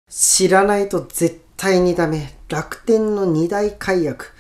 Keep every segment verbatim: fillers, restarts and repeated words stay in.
知らないと絶対にダメ。楽天のに大解約。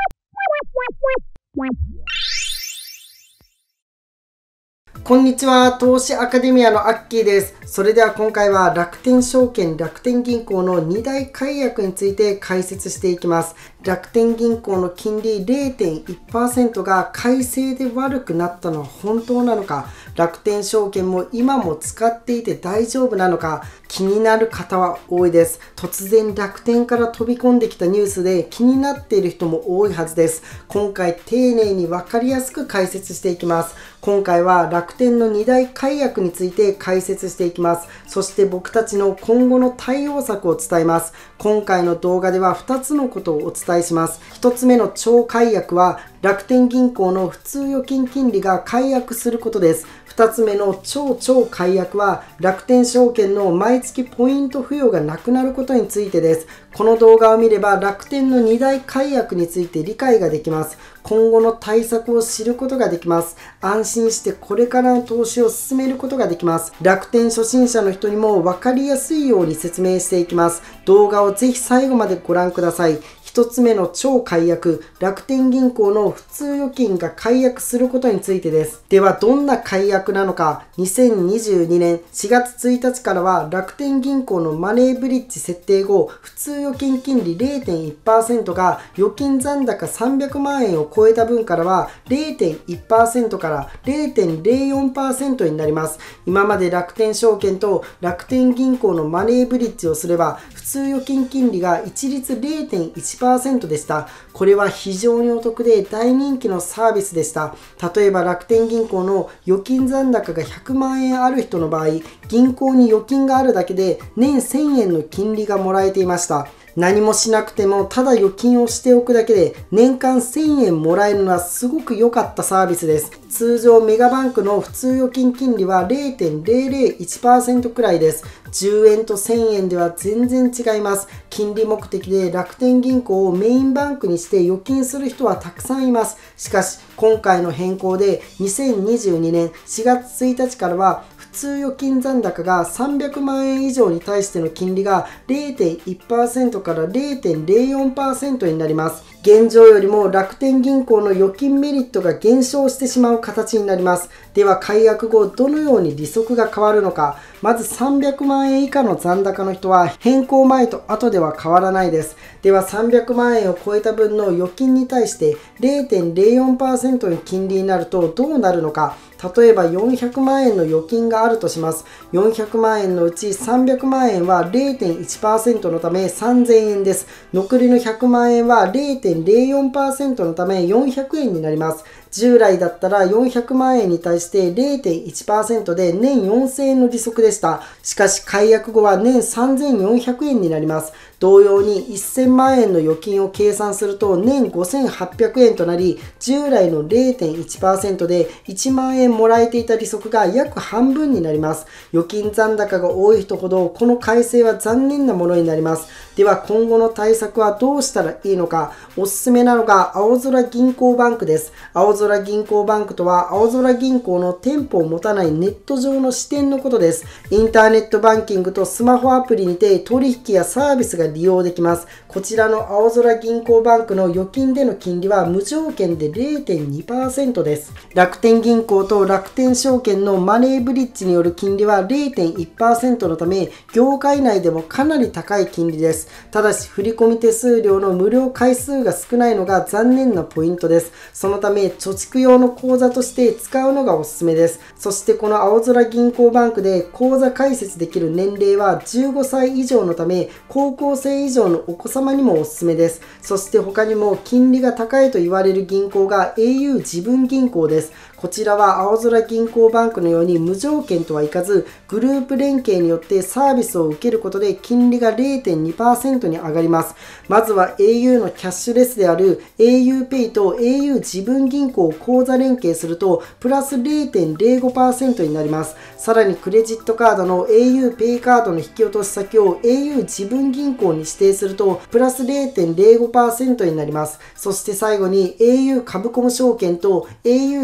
こんにちは、投資アカデミアのアッキーです。それでは今回は楽天証券、楽天銀行のに大解約について解説していきます。楽天銀行の金利 れいてんいちパーセント が改正で悪くなったのは本当なのか、楽天証券も今も使っていて大丈夫なのか、気になる方は多いです。突然楽天から飛び込んできたニュースで気になっている人も多いはずです。今回丁寧に分かりやすく解説していきます。今回は楽天のに大解約について解説していきます。そして僕たちの今後の対応策を伝えます。今回の動画ではふたつのことをお伝えします。ひとつめの超解約は楽天銀行の普通預金金利が解約することです。ふたつめの超超解約は楽天証券の毎月ポイント付与がなくなることについてです。この動画を見れば楽天のに大解約について理解ができます。今後の対策を知ることができます。安心してこれからの投資を進めることができます。楽天初心者の人にも分かりやすいように説明していきます。動画をぜひ最後までご覧ください。ひとつめの超解約、楽天銀行の普通預金が解約することについてです。ではどんな解約なのか。にせんにじゅうにねんしがつついたちからは楽天銀行のマネーブリッジ設定後、普通預金金利 れいてんいちパーセント が預金残高さんびゃくまんえんを超えた分からは れいてんいちパーセント から れいてんぜろよんパーセント になります。今まで楽天証券と楽天銀行のマネーブリッジをすれば普通預金金利が一律 れいてんいちパーセント でした。これは非常にお得で大人気のサービスでした。例えば楽天銀行の預金残高がひゃくまんえんある人の場合、銀行に預金があるだけで年せんえんの金利がもらえていました。何もしなくてもただ預金をしておくだけで年間せんえんもらえるのはすごく良かったサービスです。通常メガバンクの普通預金金利は れいてんぜろぜろいちパーセント くらいです。じゅうえんとせんえんでは全然違います。金利目的で楽天銀行をメインバンクにして預金する人はたくさんいます。しかし今回の変更でにせんにじゅうにねんしがつついたちからは普通預金残高がさんびゃくまんえん以上に対しての金利が れいてんいちパーセント から れいてんぜろよんパーセント になります。現状よりも楽天銀行の預金メリットが減少してしまう形になります。では解約後どのように利息が変わるのか。まずさんびゃくまんえん以下の残高の人は変更前と後では変わらないです。ではさんびゃくまんえんを超えた分の預金に対して れいてんぜろよんパーセント の金利になるとどうなるのか。例えばよんひゃくまんえんの預金があるとします。よんひゃくまんえんのうちさんびゃくまんえんは れいてんいちパーセント のためさんぜんえんです。残りのひゃくまんえんは れいてんぜろよんパーセント のためよんひゃくえんになります。従来だったらよんひゃくまんえんに対して れいてんいちパーセント で年よんせんえんの利息でした。しかし解約後は年さんぜんよんひゃくえんになります。同様にせんまんえんの預金を計算すると年ごせんはっぴゃくえんとなり、従来の れいてんいちパーセント でいちまんえんもらえていた利息が約半分になります。預金残高が多い人ほどこの改正は残念なものになります。では今後の対策はどうしたらいいのか。おすすめなのが青空銀行バンクです。青空銀行バンクとは青空銀行の店舗を持たないネット上の支店のことです。インターネットバンキングとスマホアプリにて取引やサービスが利用できます。こちらの青空銀行バンクの預金での金利は無条件で れいてんにパーセント です。楽天銀行と楽天証券のマネーブリッジによる金利は れいてんいちパーセント のため業界内でもかなり高い金利です。ただし振込手数料の無料回数が少ないのが残念なポイントです。そのため貯蓄用の口座として使うのがおすすめです。そしてこの青空銀行バンクで口座開設できる年齢はじゅうごさい以上のため高校生以上のお子様にもおすすめです。そして他にも金利が高いと言われる銀行が エーユー 自分銀行です。こちらは青空銀行バンクのように無条件とはいかずグループ連携によってサービスを受けることで金利が れいてんにパーセント に上がります。まずは エーユー のキャッシュレスである エーユーペイ と エーユー 自分銀行を口座連携するとプラス れいてんぜろごパーセント になります。さらにクレジットカードの エーユーペイ カードの引き落とし先を エーユー 自分銀行に指定するとプラス れいてんぜろごパーセント になります。そして最後に エーユー 株コム証券と エーユー 自分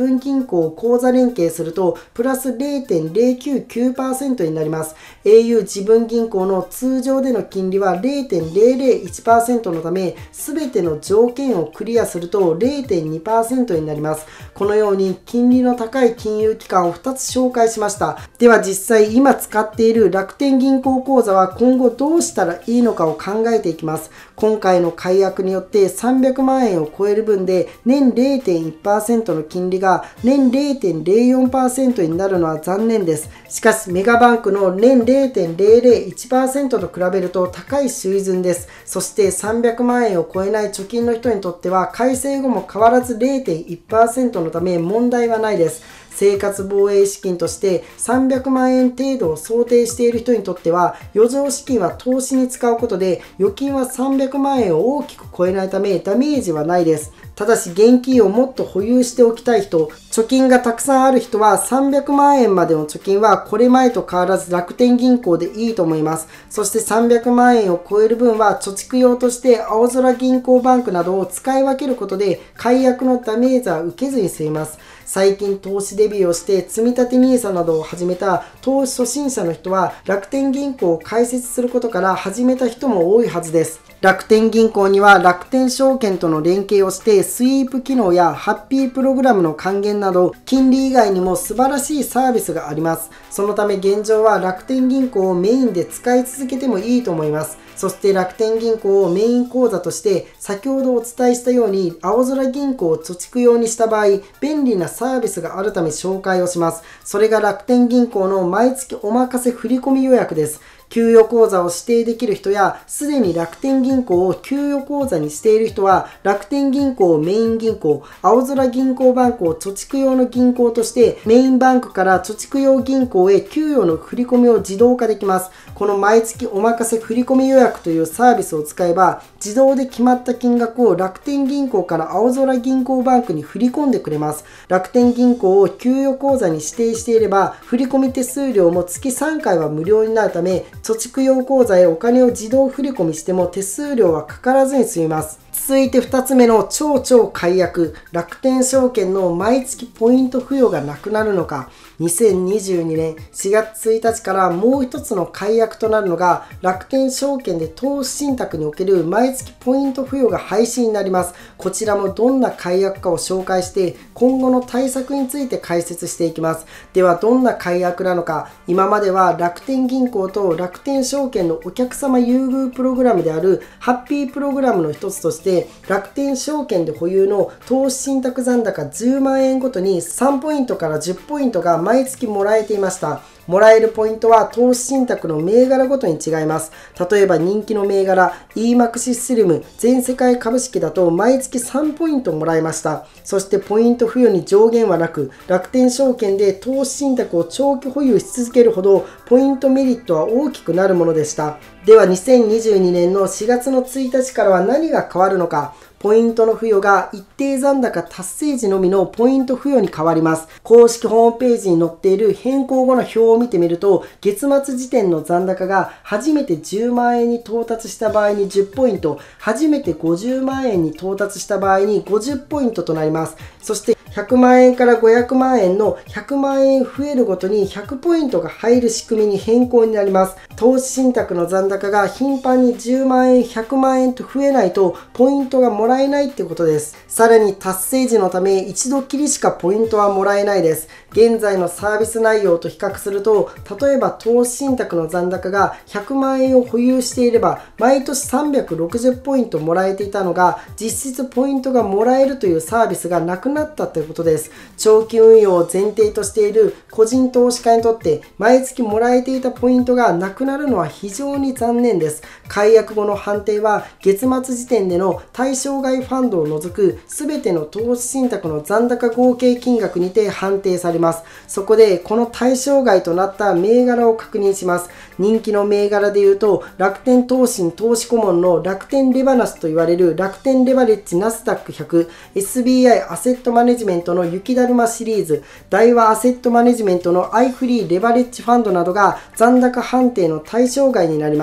分銀行を口座連携するとプラス ゼロてんゼロきゅうきゅうパーセント になります。 エーユー 自分銀行の通常での金利は ゼロてんゼロゼロいちパーセント のため、全ての条件をクリアすると ゼロてんにパーセント になります。このように金利の高い金融機関をふたつ紹介しました。では実際今使っている楽天銀行口座は今後どうしたらいいのかを考えていきます。今回の解約によってさんびゃくまんえんを超える分で年 ゼロてんいちパーセント の金利が年 ゼロてんゼロよんパーセント になるのは残念です。しかしメガバンクの年 ゼロてんゼロゼロいちパーセント と比べると高い水準です。そしてさんびゃくまんえんを超えない貯金の人にとっては改正後も変わらず ゼロてんいちパーセント のため問題はないです。生活防衛資金としてさんびゃくまんえん程度を想定している人にとっては、余剰資金は投資に使うことで預金はさんびゃくまんえんを大きく超えないためダメージはないです。ただし現金をもっと保有しておきたい人、貯金がたくさんある人はさんびゃくまんえんまでの貯金はこれまでと変わらず楽天銀行でいいと思います。そしてさんびゃくまんえんを超える分は貯蓄用として青空銀行バンクなどを使い分けることで解約のダメージは受けずに済みます。最近投資デビューをして積立 ニーサ などを始めた投資初心者の人は楽天銀行を開設することから始めた人も多いはずです。楽天銀行には楽天証券との連携をしてスイープ機能やハッピープログラムの還元など金利以外にも素晴らしいサービスがあります。そのため現状は楽天銀行をメインで使い続けてもいいと思います。そして楽天銀行をメイン口座として先ほどお伝えしたように青空銀行を貯蓄用にした場合便利なサービスがあるため紹介をします。それが楽天銀行の毎月おまかせ振込予約です。給与口座を指定できる人や、すでに楽天銀行を給与口座にしている人は、楽天銀行をメイン銀行、青空銀行バンクを貯蓄用の銀行として、メインバンクから貯蓄用銀行へ給与の振り込みを自動化できます。この毎月おまかせ振込予約というサービスを使えば、自動で決まった金額を楽天銀行から青空銀行バンクに振り込んでくれます。楽天銀行を給与口座に指定していれば、振込手数料も月さんかいは無料になるため、貯蓄用口座へお金を自動振り込みしても手数料はかからずに済みます。続いてふたつめの超超解約、楽天証券の毎月ポイント付与がなくなるのか。にせんにじゅうにねんしがつついたちからもう一つの解約となるのが、楽天証券で投資信託における毎月ポイント付与が廃止になります。こちらもどんな解約かを紹介して、今後の対策について解説していきます。ではどんな解約なのか。今までは楽天銀行と楽天証券のお客様優遇プログラムであるハッピープログラムの一つとして、楽天証券で保有の投資信託残高じゅうまんえんごとにさんポイントからじゅっポイントが毎月もらえていました。もらえるポイントは投資信託の銘柄ごとに違います。例えば人気の銘柄 イーマックス スリム全世界株式だと毎月さんポイントもらえました。そしてポイント付与に上限はなく、楽天証券で投資信託を長期保有し続けるほどポイントメリットは大きくなるものでした。ではにせんにじゅうにねんのしがつのついたちからは何が変わるのか。ポイントの付与が一定残高達成時のみのポイント付与に変わります。公式ホームページに載っている変更後の表を見てみると、月末時点の残高が初めてじゅうまんえんに到達した場合にじゅっポイント、初めてごじゅうまんえんに到達した場合にごじゅっポイントとなります。そしてひゃくまんえんからごひゃくまんえんのひゃくまんえん増えるごとにひゃくポイントが入る仕組みに変更になります。投資信託の残高が頻繁にじゅうまんえん、ひゃくまんえんと増えないとポイントがもらえないってことです。さらに達成時のため一度きりしかポイントはもらえないです。現在のサービス内容と比較すると、例えば投資信託の残高がひゃくまんえんを保有していれば毎年さんびゃくろくじゅうポイントもらえていたのが、実質ポイントがもらえるというサービスがなくなったということです。長期運用を前提としている個人投資家にとって毎月もらえていたポイントがなくなるのは非常に残念です。解約後の判定は月末時点での対象外ファンドを除く全ての投資信託の残高合計金額にて判定されます。そこでこの対象外となった銘柄を確認します。人気の銘柄でいうと、楽天投信投資顧問の楽天レバナスと言われる楽天レバレッジナスダックひゃく、エスビーアイ アセットマネジメントの雪だるまシリーズ、大和アセットマネジメントのアイフリーレバレッジファンドなどが残高判定の対象外になります。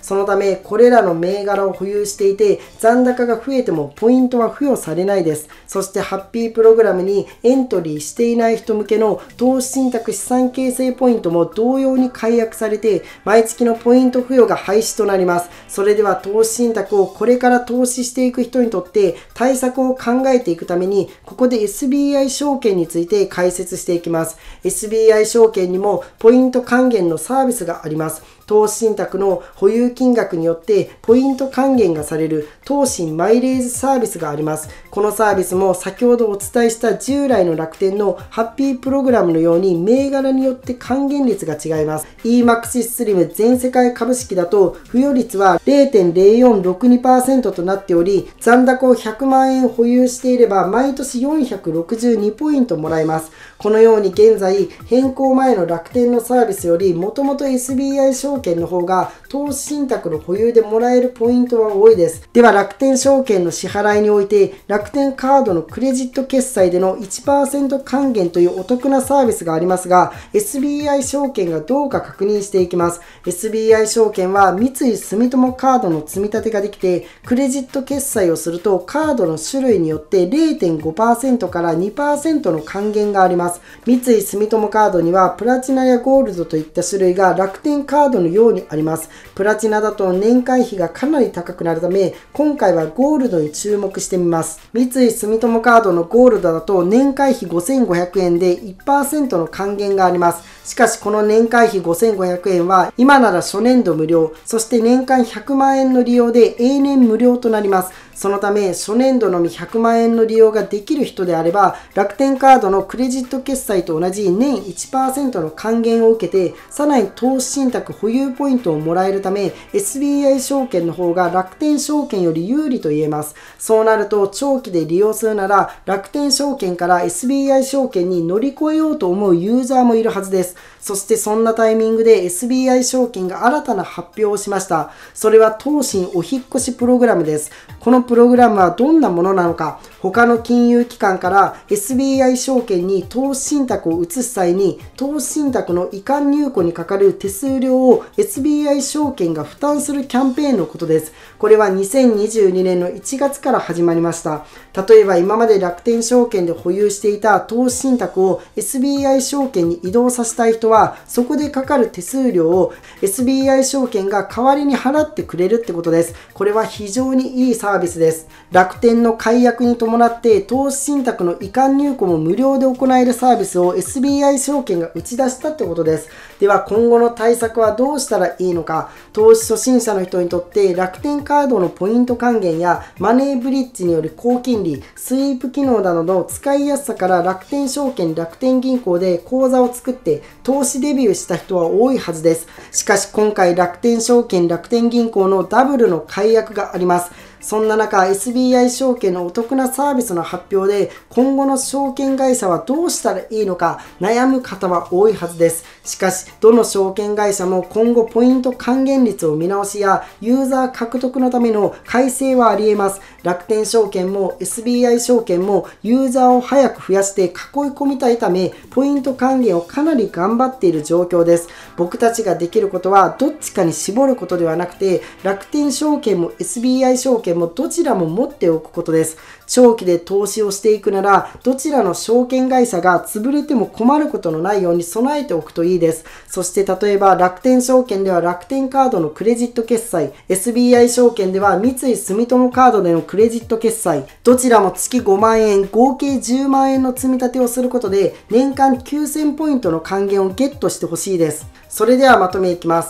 そのため、これらの銘柄を保有していて、残高が増えてもポイントは付与されないです。そして、ハッピープログラムにエントリーしていない人向けの投資信託資産形成ポイントも同様に解約されて、毎月のポイント付与が廃止となります。それでは、投資信託をこれから投資していく人にとって対策を考えていくために、ここで エスビーアイ 証券について解説していきます。エスビーアイ 証券にもポイント還元のサービスがあります。投資信託の保有金額によってポイント還元がされる投信マイレージサービスがあります。このサービスも先ほどお伝えした従来の楽天のハッピープログラムのように銘柄によって還元率が違います。イーマックス スリム全世界株式だと付与率は ゼロてんゼロよんろくにパーセント となっており、残高をひゃくまんえん保有していれば毎年よんひゃくろくじゅうにポイントもらえます。このように現在変更前の楽天のサービスよりもともと エスビーアイ 証券の方が投資信託の保有でもらえるポイントは多いです。では楽天証券の支払いにおいて楽天カードのクレジット決済での いちパーセント 還元というお得なサービスがありますが、 エスビーアイ 証券がどうか確認していきます。 エスビーアイ 証券は三井住友カードの積み立てができて、クレジット決済をするとカードの種類によって ゼロてんごパーセント から にパーセント の還元があります。三井住友カードにはプラチナやゴールドといった種類が楽天カードのようにあります。プラチナだと年会費がかなり高くなるため、今回はゴールドに注目してみます。三井住友カードのゴールドだと年会費ごせんごひゃくえんで いちパーセント の還元があります。しかしこの年会費ごせんごひゃくえんは今なら初年度無料、そして年間ひゃくまんえんの利用で永年無料となります。そのため初年度のみひゃくまんえんの利用ができる人であれば、楽天カードのクレジット決済と同じ年 いちパーセント の還元を受けて、さらに投資信託保有ポイントをもらえるため エスビーアイ 証券の方が楽天証券より有利と言えます。そうなると長期で利用するなら楽天証券から エスビーアイ 証券に乗り越えようと思うユーザーもいるはずです。そしてそんなタイミングで エスビーアイ 証券が新たな発表をしました。それは投信お引越しプログラムです。このプログラムはどんなものなのか、他の金融機関から エスビーアイ 証券に投資信託を移す際に、投資信託の移管入庫にかかる手数料を エスビーアイ 証券が負担するキャンペーンのことです。これはにせんにじゅうにねんのいちがつから始まりました。例えば今まで楽天証券で保有していた投資信託を エスビーアイ 証券に移動させたい人は、そこでかかる手数料を エスビーアイ 証券が代わりに払ってくれるってことです。これは非常にいいサービスです。楽天の解約に伴って投資信託の移管入庫も無料で行えるサービスを エスビーアイ 証券が打ち出したってことです。では今後の対策はどうしたらいいのか。投資初心者の人にとって楽天カードのポイント還元やマネーブリッジによる高金利、スイープ機能などの使いやすさから楽天証券、楽天銀行で口座を作って投資デビューした人は多いはずです。しかし今回楽天証券、楽天銀行のダブルの解約があります。そんな中 エスビーアイ 証券のお得なサービスの発表で、今後の証券会社はどうしたらいいのか悩む方は多いはずです。しかしどの証券会社も今後ポイント還元率を見直しやユーザー獲得のための改正はあり得ます。楽天証券も エスビーアイ 証券もユーザーを早く増やして囲い込みたいため、ポイント還元をかなり頑張っている状況です。僕たちができることはどっちかに絞ることではなくて、楽天証券も エスビーアイ 証券もどちらも持っておくことです。長期で投資をしていくなら、どちらの証券会社が潰れても困ることのないように備えておくといいです。そして例えば楽天証券では楽天カードのクレジット決済、エスビーアイ 証券では三井住友カードでのクレジット決済、どちらも月ごまんえん、合計じゅうまんえんの積み立てをすることで年間きゅうせんポイントの還元をゲットしてほしいです。それではまとめいきます。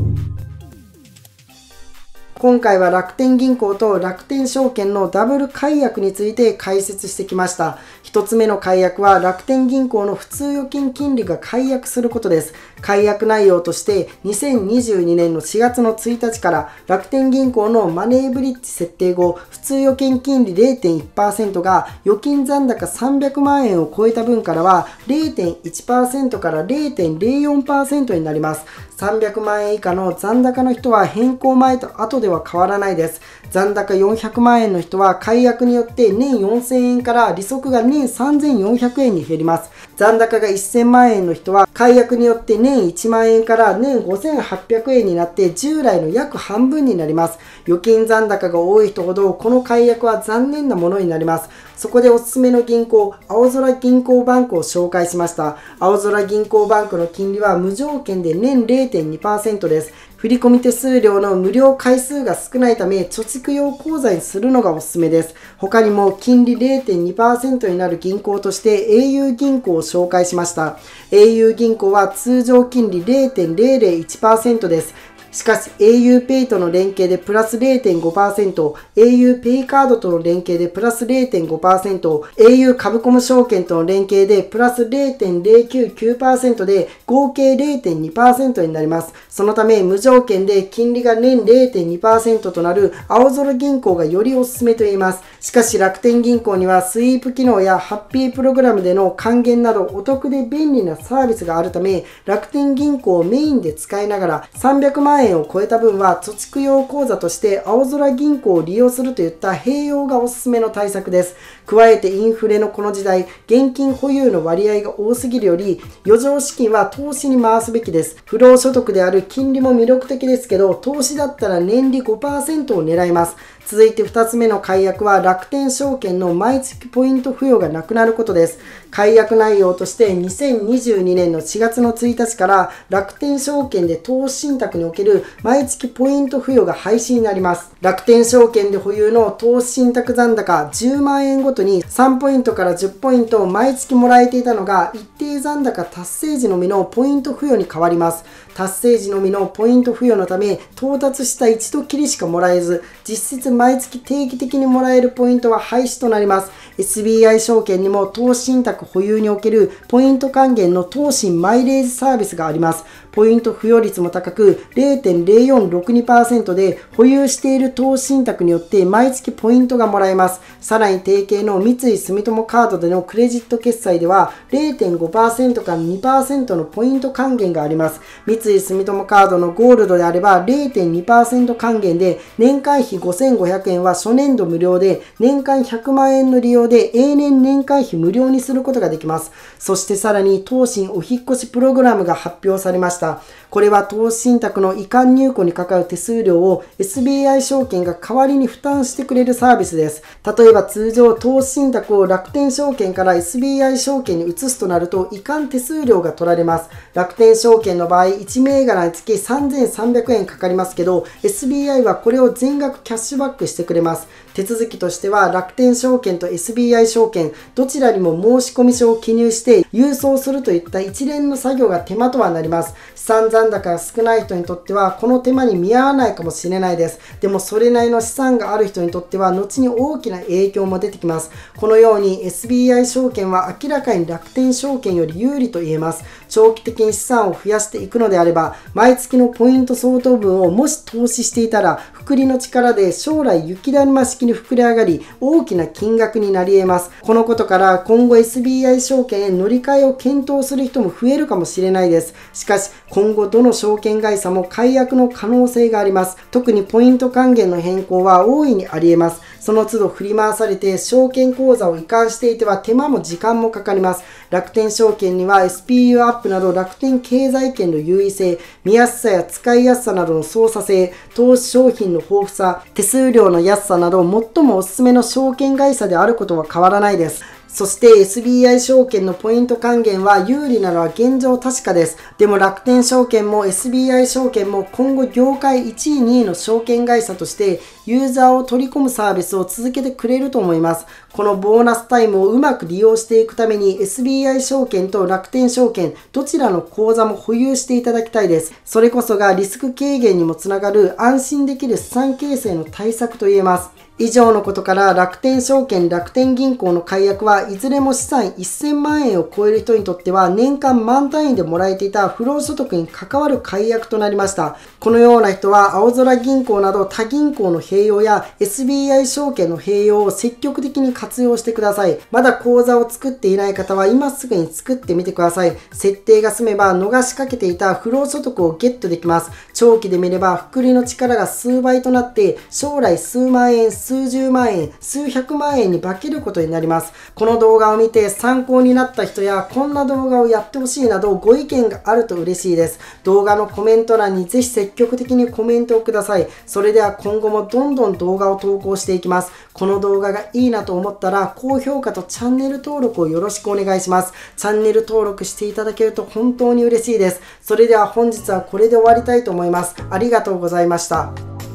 今回は楽天銀行と楽天証券のダブル解約について解説してきました。一つ目の解約は楽天銀行の普通預金金利が解約することです。解約内容としてにせんにじゅうにねんのしがつのついたちから楽天銀行のマネーブリッジ設定後、普通預金金利 ゼロてんいちパーセント が預金残高さんびゃくまんえんを超えた分からは ゼロてんいちパーセント から ゼロてんゼロよんパーセント になります。さんびゃくまんえん以下の残高の人は変更前と後では変わらないです。残高よんひゃくまんえんの人は解約によって年よんせんえんから利息が に年さんぜんよんひゃくえんに減ります。残高がせんまん円の人は解約によって年いちまん円から年ごせんはっぴゃくえんになって従来の約半分になります。預金残高が多い人ほどこの解約は残念なものになります。そこでおすすめの銀行、青空銀行バンクを紹介しました。青空銀行バンクの金利は無条件で年 れいてんにパーセント です。振込手数料の無料回数が少ないため、貯蓄用口座にするのがおすすめです。他にも金利 れいてんにパーセント になる銀行として au 銀行を紹介しました。au 銀行は通常金利 れいてんぜろぜろいちパーセント です。しかし auPay との連携でプラス れいてんごパーセント、auPay カードとの連携でプラス れいてんごパーセント、au 株コム証券との連携でプラス れいてんぜろきゅうきゅうパーセント で合計 れいてんにパーセント になります。そのため無条件で金利が年 れいてんにパーセント となる青空銀行がよりおすすめと言えます。しかし楽天銀行にはスイープ機能やハッピープログラムでの還元などお得で便利なサービスがあるため、楽天銀行をメインで使いながらさんびゃくまん円を超えた分は貯蓄用口座として青空銀行を利用するといった併用がおすすめの対策です。加えてインフレのこの時代、現金保有の割合が多すぎるより余剰資金は投資に回すべきです。不労所得である金利も魅力的ですけど、投資だったら年利 ごパーセント を狙います。続いてふたつめの解約は楽天証券の毎月ポイント付与がなくなることです。解約内容としてにせんにじゅうにねんのしがつのついたちから楽天証券で投資信託における毎月ポイント付与が廃止になります。楽天証券で保有の投資信託残高じゅうまん円ごとにさんポイントからじゅっポイントを毎月もらえていたのが一定残高達成時のみのポイント付与に変わります。達成時のみのポイント付与のため到達した一度きりしかもらえず、実質毎月定期的にもらえるポイントは廃止となります。エスビーアイ 証券にも投資信託保有におけるポイント還元の投信マイレージサービスがあります。ポイント付与率も高く れいてんぜろよんろくにパーセント で保有している投資信託によって毎月ポイントがもらえます。さらに提携の三井住友カードでのクレジット決済では れいてんごパーセント から にパーセント のポイント還元があります。三井住友カードのゴールドであれば れいてんにパーセント 還元で年会費ごせんごひゃくえんは初年度無料で年間ひゃくまん円の利用で永年年会費無料にすることができます。そしてさらに投信お引越しプログラムが発表されました。これは投資信託の移管入庫にかかる手数料を エスビーアイ 証券が代わりに負担してくれるサービスです。例えば通常投資信託を楽天証券から エスビーアイ 証券に移すとなると移管手数料が取られます。楽天証券の場合いち銘柄につきさんぜんさんびゃくえんかかりますけど エスビーアイ はこれを全額キャッシュバックしてくれます。手続きとしては楽天証券と エスビーアイ 証券どちらにも申込書を記入して郵送するといった一連の作業が手間とはなります。資産残高が少ない人にとってはこの手間に見合わないかもしれないです。でもそれなりの資産がある人にとっては後に大きな影響も出てきます。このように エスビーアイ 証券は明らかに楽天証券より有利と言えます。長期的に資産を増やしていくのであれば毎月のポイント相当分をもし投資していたら複利の力で将来雪だるま式に膨れ上がり大きな金額になり得ます。このことから今後 エスビーアイ 証券へ乗り換えを検討する人も増えるかもしれないです。しかし今後どの証券会社も解約の可能性があります。特にポイント還元の変更は大いにあり得ます。その都度振り回されて証券口座を移管していては手間も時間もかかります。楽天証券には エスピーユー アップなど楽天経済圏の優位性、見やすさや使いやすさなどの操作性、投資商品の豊富さ、手数料の安さなど最もおすすめの証券会社であることは変わらないです。そして エスビーアイ 証券のポイント還元は有利なのは現状確かです。でも楽天証券も エスビーアイ 証券も今後業界いちいにいの証券会社としてユーザーを取り込むサービスを続けてくれると思います。このボーナスタイムをうまく利用していくために エスビーアイ 証券と楽天証券どちらの口座も保有していただきたいです。それこそがリスク軽減にもつながる安心できる資産形成の対策と言えます。以上のことから楽天証券、楽天銀行の解約はいずれも資産せんまん円を超える人にとっては年間満単位でもらえていた不労所得に関わる解約となりました。このような人は青空銀行など他銀行の併用や エスビーアイ 証券の併用を積極的に考活用してください。まだ口座を作っていない方は今すぐに作ってみてください。設定が済めば逃しかけていた不労所得をゲットできます。長期で見れば複利の力が数倍となって将来数万円、数十万円、数百万円に化けることになります。この動画を見て参考になった人やこんな動画をやってほしいなどご意見があると嬉しいです。動画のコメント欄にぜひ積極的にコメントをください。それでは今後もどんどん動画を投稿していきます。この動画がいいなと思ったら高評価とチャンネル登録をよろしくお願いします。チャンネル登録していただけると本当に嬉しいです。それでは本日はこれで終わりたいと思います。ありがとうございました。